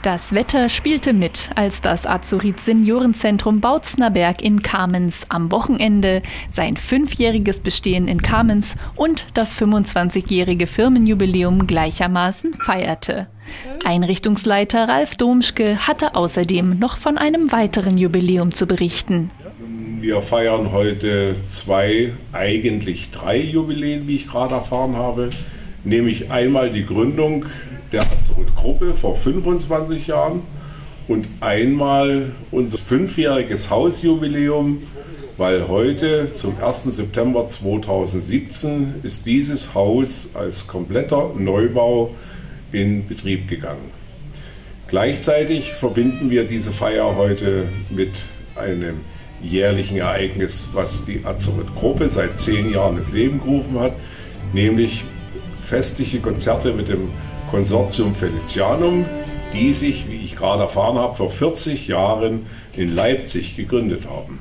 Das Wetter spielte mit, als das Azurit-Seniorenzentrum Bautznerberg in Kamenz am Wochenende sein 5-jähriges Bestehen in Kamenz und das 25-jährige Firmenjubiläum gleichermaßen feierte. Einrichtungsleiter Ralf Domschke hatte außerdem noch von einem weiteren Jubiläum zu berichten. Wir feiern heute 2, eigentlich 3 Jubiläen, wie ich gerade erfahren habe. Nämlich einmal die Gründung der Azurit-Gruppe vor 25 Jahren und einmal unser 5-jähriges Hausjubiläum, weil heute zum 1. September 2017 ist dieses Haus als kompletter Neubau in Betrieb gegangen. Gleichzeitig verbinden wir diese Feier heute mit einem jährlichen Ereignis, was die Azurit-Gruppe seit 10 Jahren ins Leben gerufen hat, nämlich festliche Konzerte mit dem Konsortium Felicianum, die sich, wie ich gerade erfahren habe, vor 40 Jahren in Leipzig gegründet haben.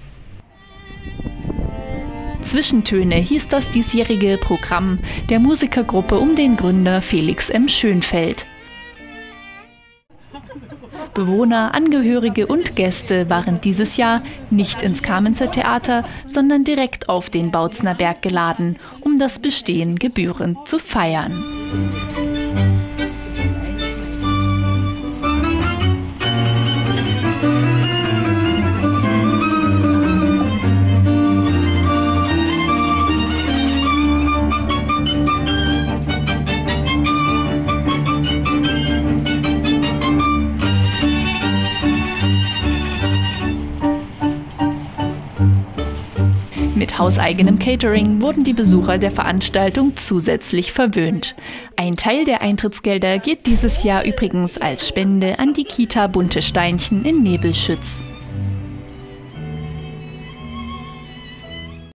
Zwischentöne hieß das diesjährige Programm der Musikergruppe um den Gründer Felix M. Schönfeld. Bewohner, Angehörige und Gäste waren dieses Jahr nicht ins Kamenzer Theater, sondern direkt auf den Bautznerberg geladen, um das Bestehen gebührend zu feiern. Mit hauseigenem Catering wurden die Besucher der Veranstaltung zusätzlich verwöhnt. Ein Teil der Eintrittsgelder geht dieses Jahr übrigens als Spende an die Kita Bunte Steinchen in Nebelschütz.